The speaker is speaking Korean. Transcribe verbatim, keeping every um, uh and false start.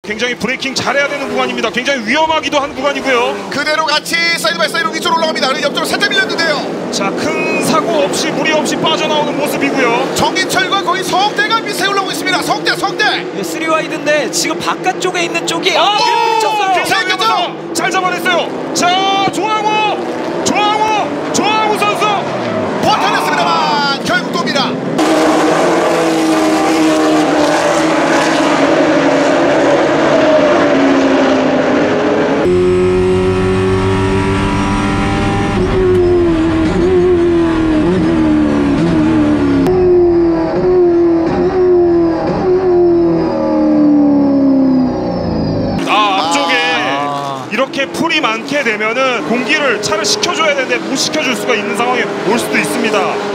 굉장히 브레이킹 잘해야 되는 구간입니다. 굉장히 위험하기도 한 구간이고요. 그대로 같이 사이드 바이 사이드로 위쪽으로 올라갑니다. 그리고 옆쪽으로 살짝 밀렸는데요. 자, 큰 사고 없이 무리 없이 빠져나오는 모습이고요. 정인철과 거의 성대가 비슷하게 올라오고 있습니다. 성대 성대. 네, 쓰리 와이드인데 지금 바깥쪽에 있는 쪽이 아, 오! 쳤어요. 생겼죠? 잘 잡아냈어요. 자, 조항우, 조항우, 조항우 선수 버텨냈습니다만 결국 돕니다. 이렇게 풀이 많게 되면은 공기를 차를 식혀줘야 되는데 못 식혀줄 수가 있는 상황에 올 수도 있습니다.